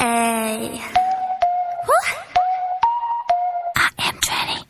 Ay. I am 20.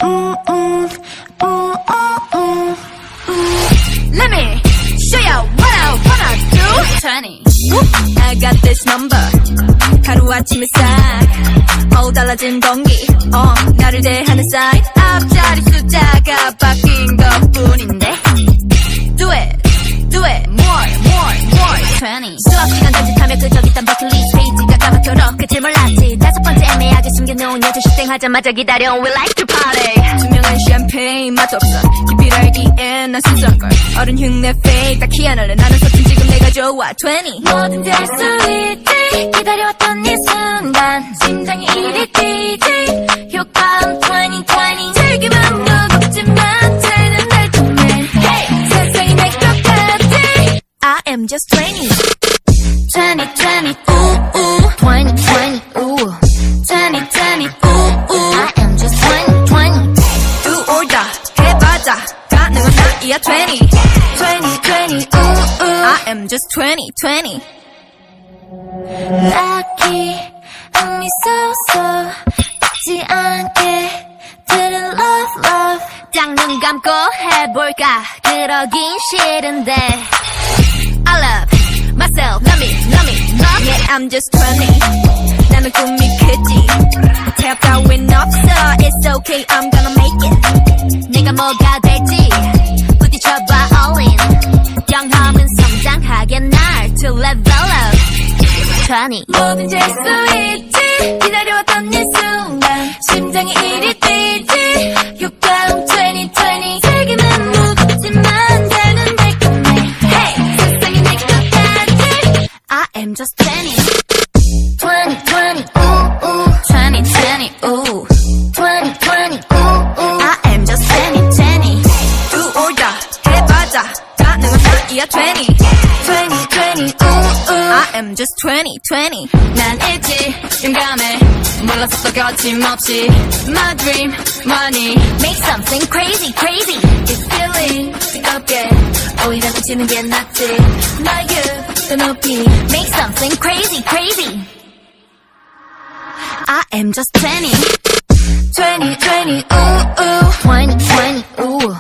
Let me show you what I wanna do. 20. I got this number. 하루아침에 싹 달라진 공기 나를 대하는 사인 앞자리 숫자가 바뀐 것뿐인데 Do it, do it, more 20 수업시간 던짓하며 그저 있던 버킷리스트 페이지가 까맣도록 끝을 몰랐지 다섯 번째 애매하게 숨겨놓은 12시 땡 하자마자 기다려 We like to party 투명한 샴페인 맛없어 깊이를 알기엔 난 순수한걸 어른 흉내 fake 다 희한할래 나는 서툰 지금 내가 좋아 20 뭐든 될 수 있지 기다려왔던 이 순간 심장이 이리 뛰지 효과음 2020 즐기면 무겁지만 쟤는 달콤해 Hey 세상이 내 것 같지 I am just 20 2020 ooh ooh 2020 ooh 2020 ooh ooh I am just 2020 Do or die 해봐자 가능한 나이야 20 2020 ooh ooh I am just 2020 딱히 의미 쏘쏘 잊지 않게 들은 love 딱 눈 감고 해볼까 그러긴 싫은데 I love myself love me Yeah I'm just 20 나는 꿈이 크지 태엽 따윈 없어 It's okay I'm gonna make it 내가 뭐가 될지 부딪혀봐 all in 경험은 성장하게 날 to level up 20 뭐든지 할 수 있지 기다려왔던 이 순간 심장이 이리 뛰지 효과음 2020 세계는 무겁지만 되는 달콤해 Hey 세상이 내 것 같지 I am just 20 2020 ooh ooh 2020 ooh 2020 ooh ooh I am just 2020 Do or die 해봐자 가능한 나이야 20 2020 ooh ooh I am just 2020 난 있지 용감해 몰랐었어 거침없이 My dream money Make something crazy It's feeling 뜨겁게 오히려 미치는 게 낫지 My youth 더 높이 Make something crazy I am just 20 2020 ooh ooh 2020 ooh